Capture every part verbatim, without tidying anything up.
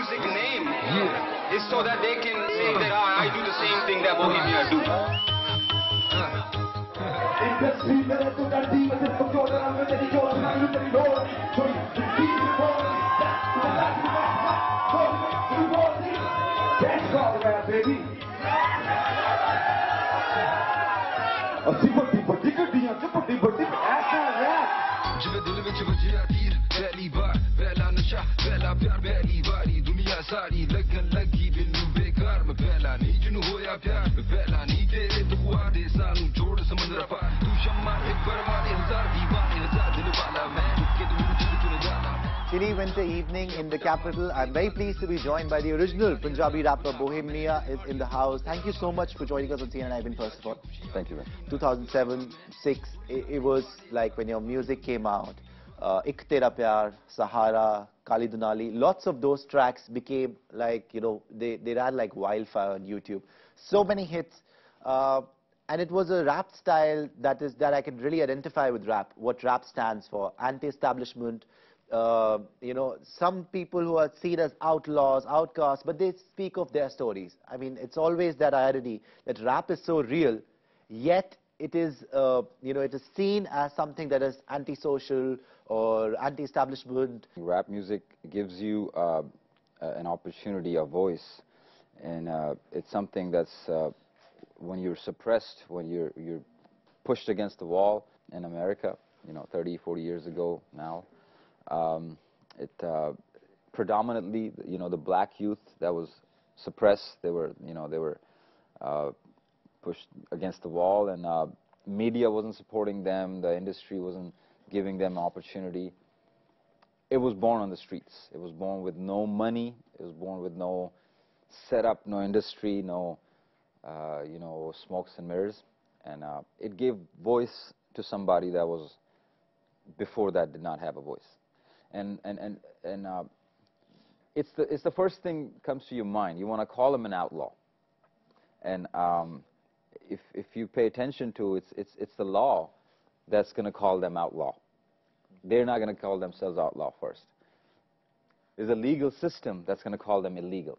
music name yeah. is so that they can say that ah, I do the same thing that Bohemia do. जिवे दिल विच वजिया तीर पहली बार पहला नशा पहला प्यार पहली बारी दुनिया सारी लगन लगी बिनु बेकार मैं पहला नहीं जिनु होया प्यार मैं पहला नहीं तेरे तो हुआ दे सानू जोड़ समंदर पार तू शम्मा एक परवाने हजार दीवाने हजार दिल वाला मैं के तू मुझे तूने जाना. Chilly winter evening in the capital. I'm very pleased to be joined by the original Punjabi rapper Bohemia is in the house. Thank you so much for joining us on C N N Ivan, first of all. Thank you, man. two thousand seven, six, it, it was like when your music came out. Uh, Ik Tera Pyar, Sahara, Kali Dunali, lots of those tracks became like, you know, they, they ran like wildfire on YouTube. So many hits. Uh, and it was a rap style that is that I can really identify with rap, what rap stands for. Anti-establishment. Uh, you know, some people who are seen as outlaws, outcasts, but they speak of their stories. I mean, it's always that irony that rap is so real, yet it is, uh, you know, it is seen as something that is antisocial or anti-establishment. Rap music gives you uh, an opportunity, a voice, and uh, it's something that's uh, when you're suppressed, when you're you're pushed against the wall in America, you know, thirty, forty years ago now. Um, it uh, predominantly, you know, the black youth that was suppressed. They were, you know, they were uh, pushed against the wall, and uh, media wasn't supporting them. The industry wasn't giving them opportunity. It was born on the streets. It was born with no money. It was born with no setup, no industry, no, uh, you know, smokes and mirrors. And uh, it gave voice to somebody that was, before that, did not have a voice. And and and and uh, it's the it's the first thing comes to your mind. You want to call him an outlaw, and um, if if you pay attention to it's it's it's the law that's going to call them outlaw. They're not going to call themselves outlaw first. There's a legal system that's going to call them illegal.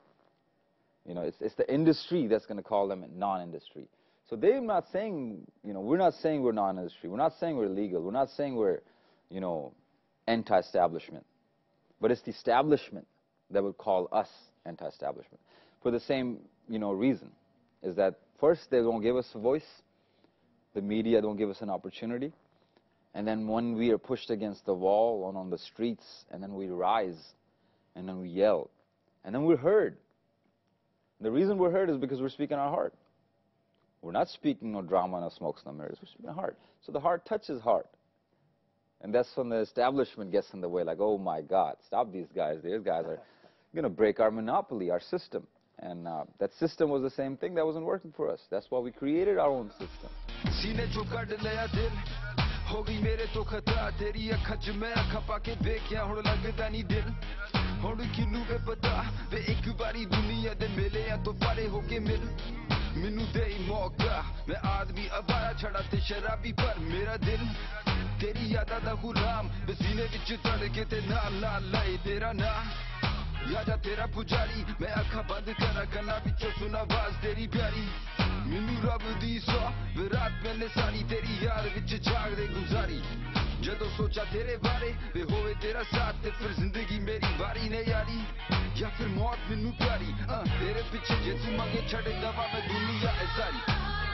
You know, it's it's the industry that's going to call them non-industry. So they're not saying, you know, we're not saying we're non-industry. We're not saying we're illegal. We're not saying we're, you know, anti-establishment. But it's the establishment that would call us anti-establishment. For the same, you know, reason, is that first they don't give us a voice. The media don't give us an opportunity. And then when we are pushed against the wall and on the streets, and then we rise, and then we yell, and then we're heard. The reason we're heard is because we're speaking our heart. We're not speaking no drama, no smokes, no mirrors. We're speaking our heart. So the heart touches heart. And that's when the establishment gets in the way, like, oh my God, stop these guys. These guys are going to break our monopoly, our system. And uh, that system was the same thing that wasn't working for us. That's why we created our own system. ਮੈਨੂੰ ਦੇ ਮੌਕਾ ਮੈਂ ਆਦਮੀ ਅਵਾਰਾ ਛੜਾ ਤੇ ਸ਼ਰਾਬੀ ਪਰ ਮੇਰਾ ਦਿਲ ਤੇਰੀ ਯਾਦਾਂ ਦਾ ਗੁਲਾਮ ਬਸੀਨੇ ਵਿੱਚ ਧੜਕੇ ਤੇ ਨਾਲ ਨਾਲ ਲਾਏ ਤੇਰਾ ਨਾਂ ਯਾਦਾਂ ਤੇਰਾ ਪੁਜਾਰੀ ਮੈਂ ਅੱਖਾਂ ਬੰਦ ਕਰਾਂ ਕੰਨਾਂ ਵਿੱਚੋਂ ਸੁਣਾ ਆਵਾਜ਼ ਤੇਰੀ ਪਿਆਰੀ ਮੈਨੂੰ ਰੱਬ ਦੀ ਸੌ ਵਿਰਾਤ ਮੈਨੇ ਸਾਰੀ ਤੇਰੀ ਯਾਦ ਵਿੱਚ ਜਾਗਦੇ ਗੁਜ਼ਾਰੀ ਜਦੋਂ ਸੋਚਾ ਤੇਰੇ ਬਾਰੇ ਵੇ ਹੋਵੇ ਤੇਰਾ ਸਾਥ ਤੇ ਫਿਰ ਜ਼ਿੰਦਗੀ ਮੇਰੀ ਵਾਰੀ ਨੇ ਯਾਰੀ ਜਾਂ ਫਿਰ ਮੌਤ ਮੈਨੂੰ ਪਿਆਰੀ ਤੇਰੇ ਪਿੱਛੇ ਜੇ ਤੂੰ ਮੰਗੇ ਛੱਡ ਦਵਾ ਮੈਂ ਦੁਨੀਆ ਐ ਸਾਰੀ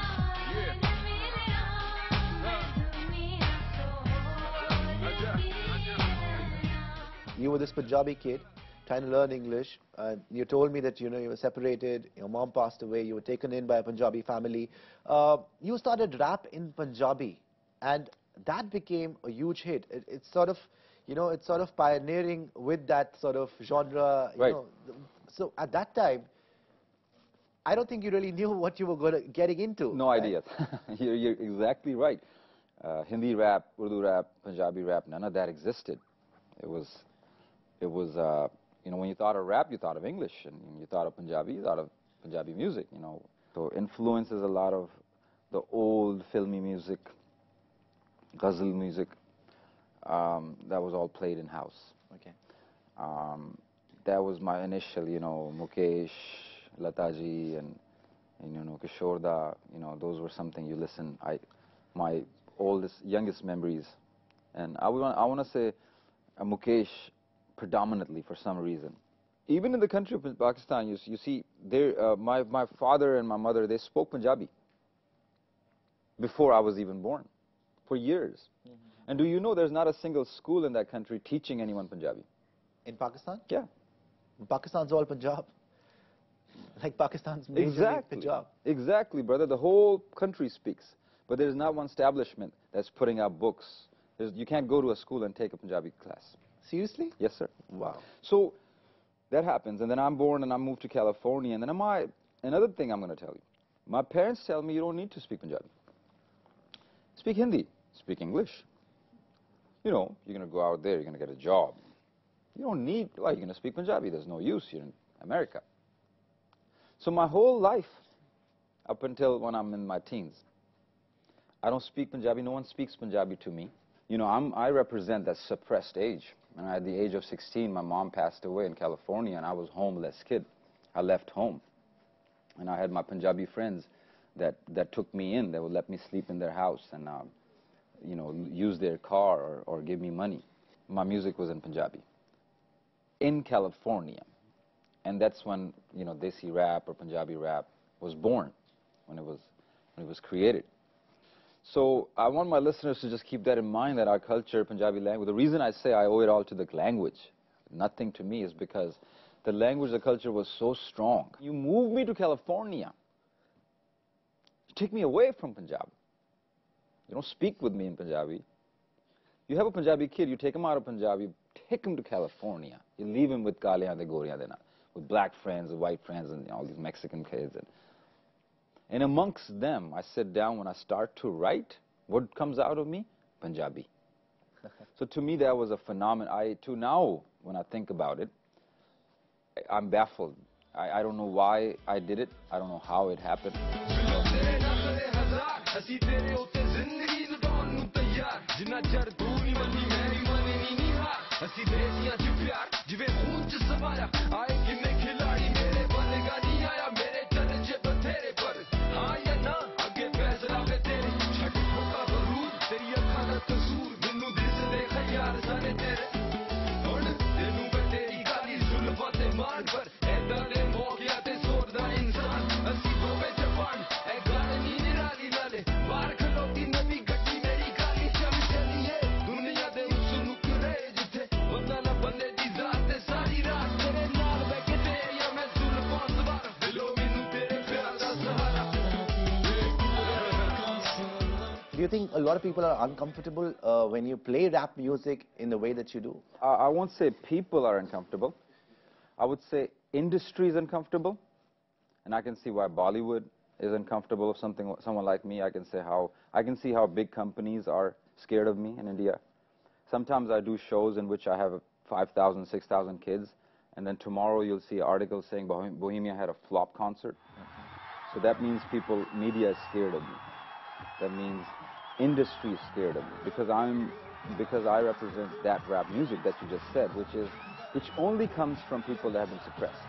You were this Punjabi kid trying to learn English. Uh, you told me that, you know, you were separated, your mom passed away, you were taken in by a Punjabi family. Uh, you started rap in Punjabi, and that became a huge hit. It, it's sort of, you know, it's sort of pioneering with that sort of genre. You right. know, so at that time, I don't think you really knew what you were going to, getting into. No right? idea. you're, you're exactly right. Uh, Hindi rap, Urdu rap, Punjabi rap, none of that existed. It was, it was, uh, you know, when you thought of rap, you thought of English, and when you thought of Punjabi, you thought of Punjabi music, you know. So influences a lot of the old filmy music, ghazal music, um, that was all played in house. Okay. Um, that was my initial, you know, Mukesh, Lataji, and, and you know, Kishore Da, you know, those were something you listen. I, my oldest, youngest memories. And I want, I want to say uh, Mukesh predominantly for some reason. Even in the country of Pakistan, you, you see, uh, my, my father and my mother, they spoke Punjabi before I was even born, for years. Mm-hmm. And do you know there's not a single school in that country teaching anyone Punjabi? In Pakistan? Yeah. Pakistan's all Punjab. Like Pakistan's majorly exactly. Punjab. Exactly, brother. The whole country speaks. But there's not one establishment that's putting out books. There's, you can't go to a school and take a Punjabi class. Seriously? Yes, sir. Wow. So that happens, and then I'm born and I moved to California, and then am I, another thing I'm going to tell you. My parents tell me you don't need to speak Punjabi. Speak Hindi. Speak English. You know, you're going to go out there, you're going to get a job. You don't need, why are you going to speak Punjabi? There's no use. You're in America. So my whole life, up until when I'm in my teens, I don't speak Punjabi. No one speaks Punjabi to me. You know, I'm, I represent that suppressed age. And at the age of sixteen, my mom passed away in California, and I was a homeless kid. I left home. And I had my Punjabi friends that, that took me in. They would let me sleep in their house and, uh, you know, use their car or, or give me money. My music was in Punjabi. In California. And that's when, you know, Desi rap or Punjabi rap was born, when it was, when it was created. So I want my listeners to just keep that in mind, that our culture, Punjabi language, the reason I say I owe it all to the language, nothing to me, is because the language, the culture was so strong. You move me to California. You take me away from Punjab. You don't speak with me in Punjabi. You have a Punjabi kid, you take him out of Punjab, you take him to California. You leave him with Kaliyan de Goriyan de na, with black friends, with white friends, and you know, all these Mexican kids. And, and amongst them, I sit down when I start to write, what comes out of me? Punjabi. So to me, that was a phenomenon. I, to now, when I think about it, I, I'm baffled. I, I don't know why I did it. I don't know how it happened. Do you think a lot of people are uncomfortable uh, when you play rap music in the way that you do? Uh, I won't say people are uncomfortable. I would say industry is uncomfortable. And I can see why Bollywood is uncomfortable of something, someone like me. I can say how, I can see how big companies are scared of me in India. Sometimes I do shows in which I have five thousand, six thousand kids. And then tomorrow you'll see articles saying Bohemia had a flop concert. So that means people, media is scared of me. That means industry is scared of me, because I'm, because I represent that rap music that you just said, which is, which only comes from people that have been suppressed.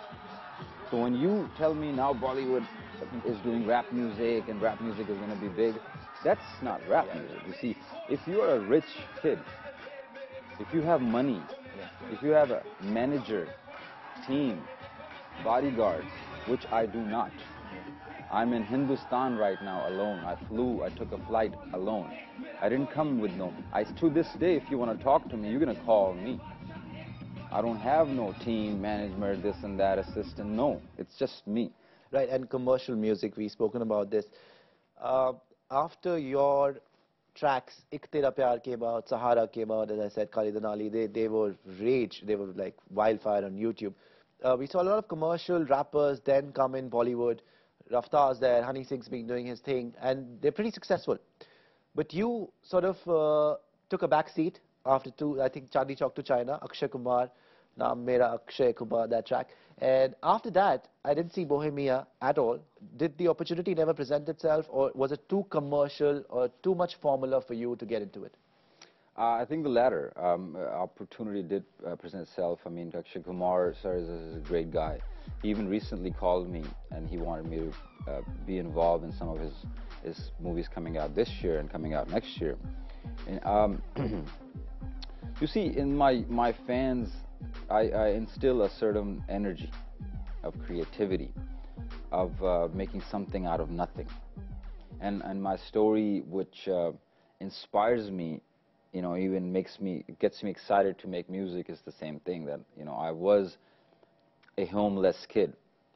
So when you tell me now Bollywood is doing rap music and rap music is going to be big, that's not rap music. You see, if you are a rich kid, if you have money, if you have a manager, team, bodyguards, which I do not. I'm in Hindustan right now alone. I flew, I took a flight alone. I didn't come with no, I, to this day, if you want to talk to me, you're going to call me. I don't have no team, management, this and that, assistant, no. It's just me. Right, and commercial music, we've spoken about this. Uh, after your tracks, Ik Tera Pyar came out, Sahara came out, as I said, Kali Danali, they, they were rage, they were like wildfire on YouTube. Uh, we saw a lot of commercial rappers then come in Bollywood. Raftaar's there, Honey Singh's been doing his thing, and they're pretty successful. But you sort of uh, took a back seat after two, I think, Chandni Chowk to China, Akshay Kumar, Naam Mera Akshay Kumar, that track. And after that, I didn't see Bohemia at all. Did the opportunity never present itself, or was it too commercial or too much formula for you to get into it? Uh, I think the latter. Um, uh, opportunity did uh, present itself. I mean, Akshay Kumar, sir, is, is a great guy. He even recently called me, and he wanted me to uh, be involved in some of his his movies coming out this year and coming out next year. And, um, you see, in my my fans, I, I instill a certain energy of creativity, of uh, making something out of nothing, and and my story, which uh, inspires me, you know, even makes me, gets me excited to make music, is the same thing. That, you know, I was a homeless kid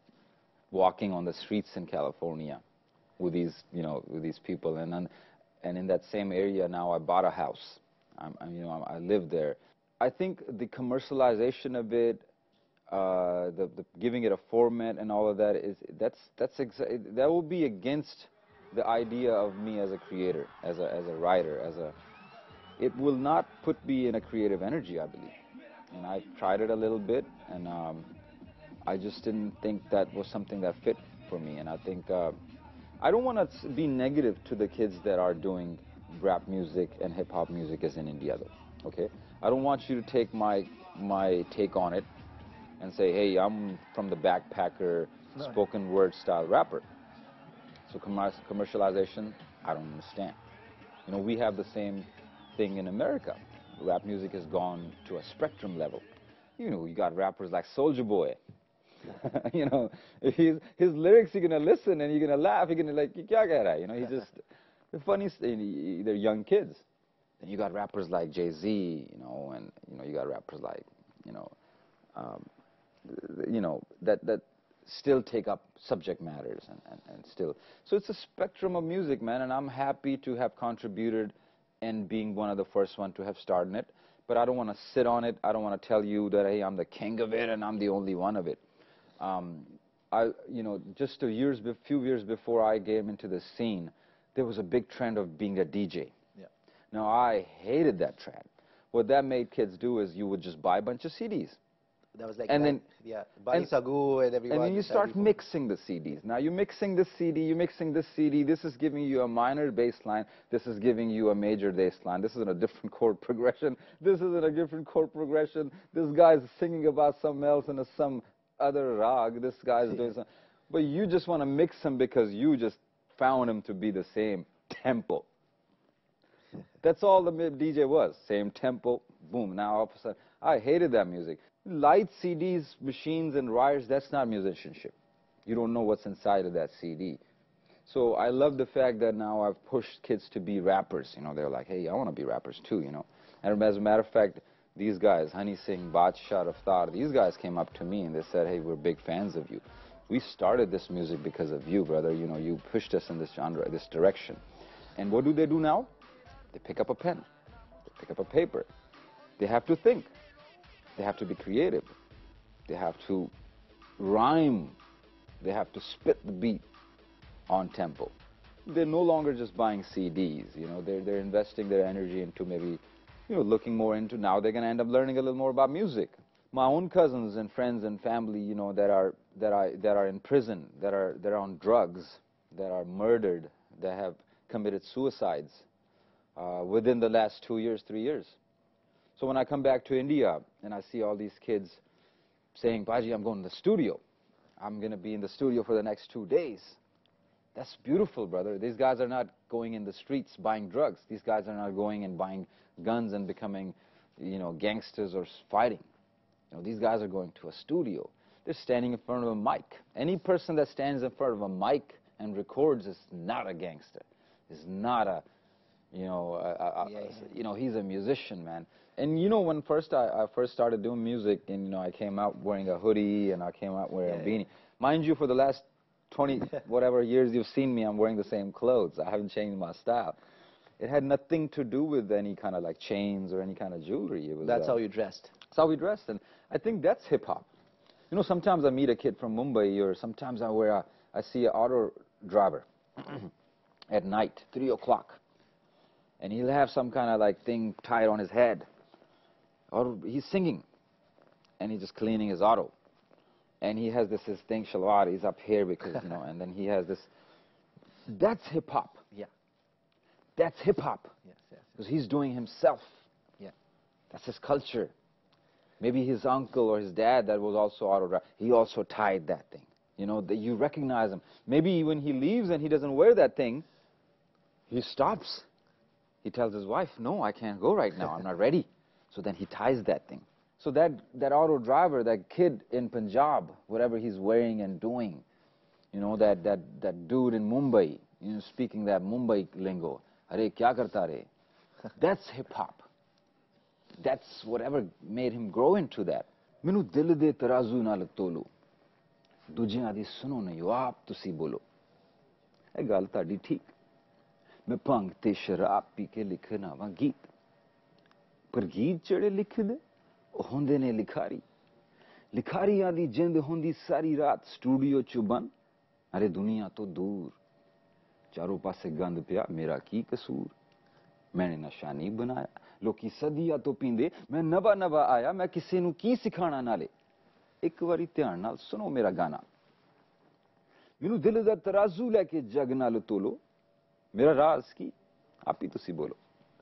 walking on the streets in California with these, you know, with these people, and then, and in that same area now I bought a house. I'm, I'm, you know, I live there. I think the commercialization of it, uh, the, the giving it a format and all of that, is that's that's exa that will be against the idea of me as a creator, as a as a writer, as a. It will not put me in a creative energy, I believe. And I tried it a little bit, and um, I just didn't think that was something that fit for me. And I think uh, I don't want to be negative to the kids that are doing rap music and hip hop music as in India, though. Okay, I don't want you to take my my take on it and say, hey, I'm from the backpacker, no. spoken word style rapper. So commercialization, I don't understand. You know, we have the same thing in America. Rap music has gone to a spectrum level. You know, you got rappers like Soulja Boy. You know, if he's, his lyrics, you're gonna listen and you're gonna laugh. You're gonna like, kya keh raha hai? You know, he's just the funniest. They're young kids. Then you got rappers like Jay-Z. You know, and you know, you got rappers like, you know, um, you know that that still take up subject matters and, and and still. So it's a spectrum of music, man. And I'm happy to have contributed and being one of the first one to have started it. But I don't want to sit on it. I don't want to tell you that, hey, I'm the king of it and I'm the only one of it. Um, I, you know, just a years, few years before I came into the scene, there was a big trend of being a D J. Yeah. Now, I hated that trend. What that made kids do is you would just buy a bunch of C Ds. That was like, and that, then, yeah, Bani Sagu and everyone. And then you start mixing the C Ds. Now you're mixing this C D, you're mixing this C D, this is giving you a minor bass line, this is giving you a major bass line, this is in a different chord progression, this is in a different chord progression, this guy's singing about something else in a, some other rag, this guy's yeah. doing something. But you just want to mix them because you just found them to be the same tempo. That's all the D J was, same tempo, boom. Now all of a sudden, I hated that music. Light C Ds, machines and wires, that's not musicianship. You don't know what's inside of that C D. So I love the fact that now I've pushed kids to be rappers. You know, they're like, hey, I want to be rappers too, you know. And as a matter of fact, these guys, Honey Singh, Badshah, Raftaar, these guys came up to me and they said, hey, we're big fans of you. We started this music because of you, brother. You know, you pushed us in this genre, this direction. And what do they do now? They pick up a pen. They pick up a paper. They have to think. They have to be creative. They have to rhyme. They have to spit the beat on tempo. They're no longer just buying C Ds. You know, they're they're investing their energy into maybe, you know, looking more into. Now they're going to end up learning a little more about music. My own cousins and friends and family, you know, that are that are that are in prison, that are that are on drugs, that are murdered, that have committed suicides uh, within the last two years, three years. So when I come back to India and I see all these kids saying, Baji, I'm going to the studio. I'm going to be in the studio for the next two days. That's beautiful, brother. These guys are not going in the streets buying drugs. These guys are not going and buying guns and becoming, you know, gangsters or fighting. You know, these guys are going to a studio. They're standing in front of a mic. Any person that stands in front of a mic and records is not a gangster. Is not a, you know, a, a, yeah, yeah. you know, he's a musician, man. And you know, when first I, I first started doing music, and you know, I came out wearing a hoodie and I came out wearing yeah, a beanie. Yeah. Mind you, for the last twenty whatever years you've seen me, I'm wearing the same clothes. I haven't changed my style. It had nothing to do with any kind of like chains or any kind of jewelry. It was, that's uh, how you dressed. That's how we dressed, and I think that's hip hop. You know, sometimes I meet a kid from Mumbai, or sometimes I wear a, I see an auto driver at night, three o'clock, and he'll have some kind of like thing tied on his head. Or he's singing, and he's just cleaning his auto, and he has this, this thing, shalwar, he's up here because, you know, and then he has this, that's hip-hop. Yeah. That's hip-hop. Yes, yes. Because he's doing himself. That's his culture. Maybe his uncle or his dad that was also auto driver, he also tied that thing. You know, that you recognize him. Maybe when he leaves and he doesn't wear that thing, he stops. He tells his wife, no, I can't go right now, I'm not ready. So then he ties that thing. So that, that auto driver, that kid in Punjab, whatever he's wearing and doing, you know, that, that, that dude in Mumbai, you know, speaking that Mumbai lingo, Are kya karta re? That's hip-hop. That's whatever made him grow into that. Minu dil de tarazu nal tolo. Dujiyan di suno nahi, aap tusi bolo. Eh gal tadi theek. मैं भंग ते शराब P के लिखना वा गीत पर गीत जेड़े लिखे दे ओ होंदे ने लिखारी लिखारियां दी जिंद होंदी सारी रात स्टूडियो च बंद अरे दुनिया तो दूर चारों पासे गंद पिया मेरा की कसूर मैंने नशा नहीं बनाया लोकी सदिया तो पींदे मैं नवा नवा आया मैं किसी नू की सिखाना नाले एक बारी ध्यान नाल सुनो मेरा गाना मैनू दिल दा तराजू लेके जग नाल तोलो मेरा राज की आप ही तुसी बोलो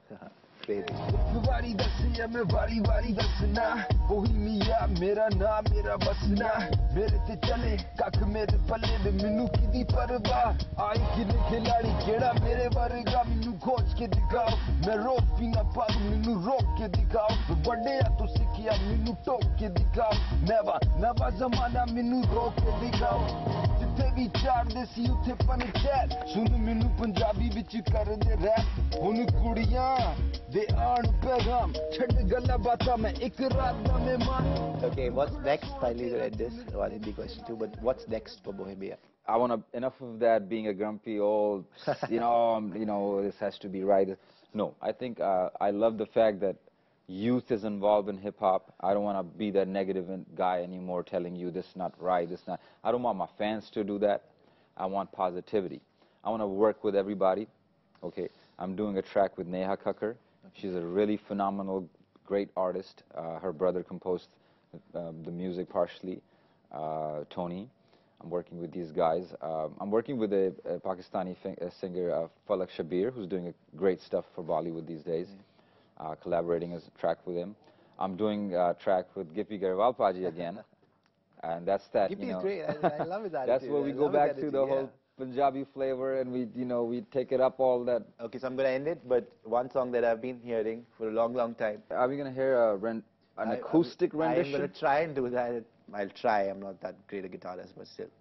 वारी दसिया मैं वारी वारी दसना वही मिया मेरा नाम मेरा बसना मेरे ते चले कख मेरे पल्ले दे मैनू किदी परवाह आई किने खिलाड़ी केड़ा मेरे वर्गा मैनू खोज के दिखाओ मैं रोज पीना पग मैनू रोक के दिखाओ बड़े आ तो सिखिया मैनू टोक के दिखाओ नवा नवा जमाना मैनू रोक के दिखाओ जिथे भी चार दे सी उथे पंचायत सुन मैनू पंजाबी विच कर दे रैप हुन कुड़ियां दे आण पैगाम छड़ गल्ला बाता मैं एक रात दा मेहमान. Okay, what's next? Finally, we read this one Hindi question too, but what's next for Bohemia? I want to, enough of that being a grumpy old, you know, um, you know, this has to be right. No, I think uh, I love the fact that youth is involved in hip-hop. I don't want to be that negative guy anymore telling you this is not right, this not. I don't want my fans to do that. I want positivity. I want to work with everybody. Okay, I'm doing a track with Neha Kakkar. She's a really phenomenal, great artist. Uh, her brother composed uh, the music partially, uh, Tony. I'm working with these guys. Um, I'm working with a, a Pakistani a singer, uh, Falak Shabir, who's doing a great stuff for Bollywood these days, mm. uh, collaborating as a track with him. I'm doing a track with Gippy Garewal Paji again, and that's that, Gippy's you know. great. I, I love his attitude. That's where we I go back to the yeah. whole Punjabi flavor, and we, you know, we take it up all that. Okay, so I'm going to end it, but one song that I've been hearing for a long, long time. Are we going to hear a rent, an I, acoustic I'm, rendition? I'm going to try and do that. I'll try. I'm not that great a guitarist, but still.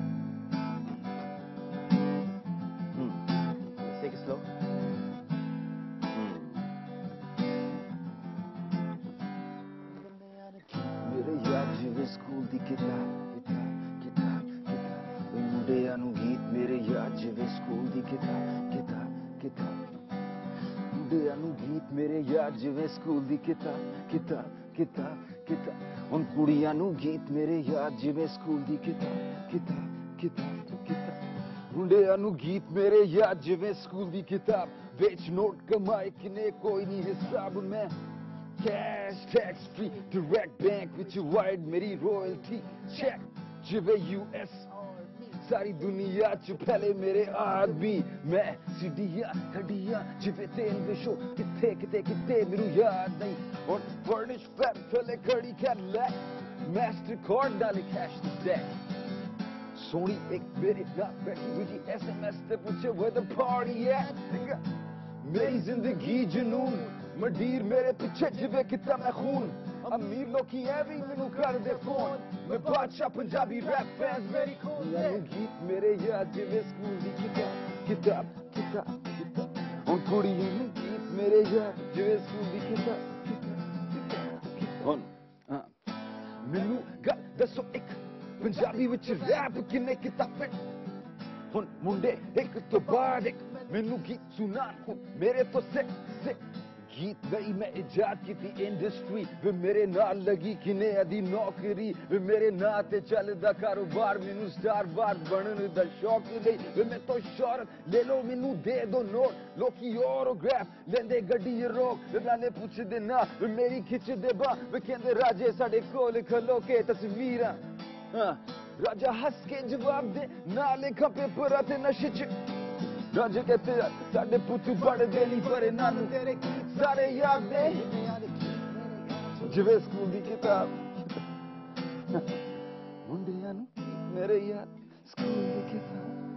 Hmm. Let's take it slow. मेरे यार जिवें school दी किताब किताब किताब किताब उन कुड़ियां नू गीत मेरे यार जिवें स्कूल दी किताब किताब किताब किताब मुंडियां नू गीत मेरे यार जिवें स्कूल दी किताब बेच नोट कमाए किने कोई नहीं हिसाब में cash tax free direct bank विच वाइड मेरी रॉयल्टी चेक जिवें यूएस सारी दुनिया च फैले मेरे आदमी मैं सीढ़ियां हड्डियां जिवे तेल विशो किथे किथे किथे मेरू याद नहीं और फर्निश फ्लैट फैले खड़ी कैडलैक मास्टर कार्ड डाले कैश द स्टैक सोनी एक मेरे नाम बैठी हुई एसएमएस ते पूछे where the party at मेरी जिंदगी जुनून मडीर मेरे पीछे जिवे कितना मैं खून अमीर लोकी एवी मैनू कर दे फोन मैं बादशाह पंजाबी रैप फैंस मेरी खून गीत मेरे याद जिवे स्कूल दी किताब किताब किताब किताब उन कुड़ियां नू गीत मेरे याद जिवे स्कूल दी किताब किताब मैनू गल दसो एक पंजाबी विच रैप किन्ने किताब हुन मुंडे एक तो बाद एक मैनू गीत सुना मेरे तो से से गीत गई मैं इजाद की थी इंडस्ट्री वे मेरे नाल लगी किने अदी नौकरी वे मेरे नाल ते चलदा कारोबार मैनू स्टार बार बनन दा शौक नहीं वे मैं तो शौहरत ले लो मैनू दे दो नोट लोकी ऑटोग्राफ लेंदे गड्डी रोक वे नाले पुछदे ना वे मेरी खिचदे बा वे कहंदे राजे साडे कोल खलो के तस्वीरां हां राजा हंस के जवाब दे नाले खपे पर ते नशे च राजा कहते साडे पुत्त बड़ दे नहीं पर नानू तेरे सारे याद दे ਜਿਵੇਂ ਸਕੂਲ ਦੀ ਕਿਤਾਬ ਮੁੰਡਿਆਂ ਨੂੰ ਮੇਰੇ ਯਾਰ ਸਕੂਲ ਦੀ ਕਿਤਾਬ